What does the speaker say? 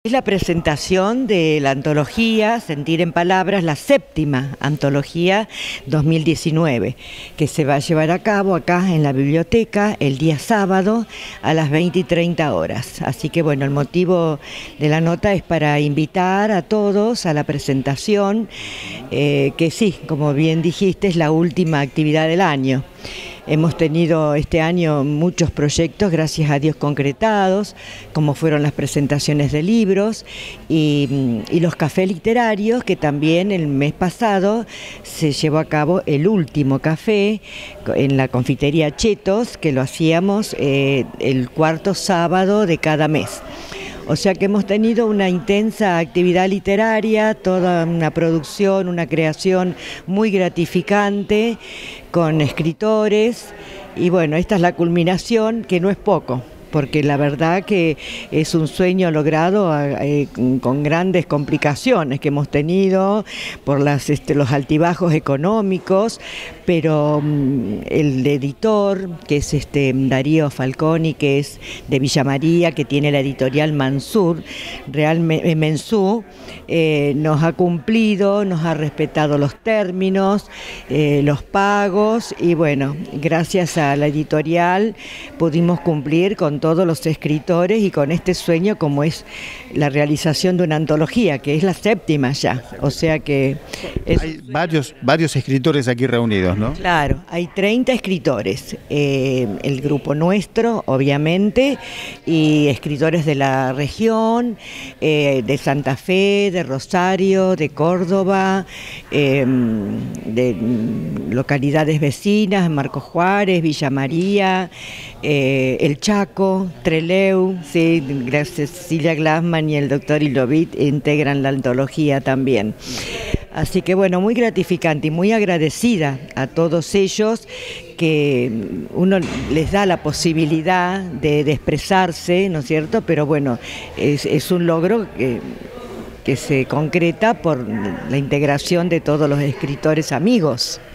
Es la presentación de la antología Sentir en Palabras, la séptima antología 2019, que se va a llevar a cabo acá en la biblioteca el día sábado a las 20 y 30 horas. Así que bueno, el motivo de la nota es para invitar a todos a la presentación, que sí, como bien dijiste, es la última actividad del año. Hemos tenido este año muchos proyectos, gracias a Dios, concretados, como fueron las presentaciones de libros y los cafés literarios, que también el mes pasado se llevó a cabo el último café en la confitería Chetos, que lo hacíamos el cuarto sábado de cada mes. O sea que hemos tenido una intensa actividad literaria, toda una producción, una creación muy gratificante con escritores y bueno, esta es la culminación, que no es poco, porque la verdad que es un sueño logrado con grandes complicaciones que hemos tenido por los altibajos económicos, pero el editor, que es Darío Falconi, que es de Villa María, que tiene la editorial Mensú, nos ha cumplido, nos ha respetado los términos, los pagos y bueno, gracias a la editorial pudimos cumplir con todos los escritores y con este sueño, como es la realización de una antología, que es la séptima ya, o sea que... Hay varios escritores aquí reunidos, ¿no? Claro, hay 30 escritores, el grupo nuestro, obviamente, y escritores de la región, de Santa Fe, de Rosario, de Córdoba, de localidades vecinas, Marcos Juárez, Villa María, El Chaco, Trelew, sí, Cecilia Glassman y el doctor Ilovit integran la antología también. Así que bueno, muy gratificante y muy agradecida a todos ellos, que uno les da la posibilidad de expresarse, ¿no es cierto? Pero bueno, es un logro que se concreta por la integración de todos los escritores amigos.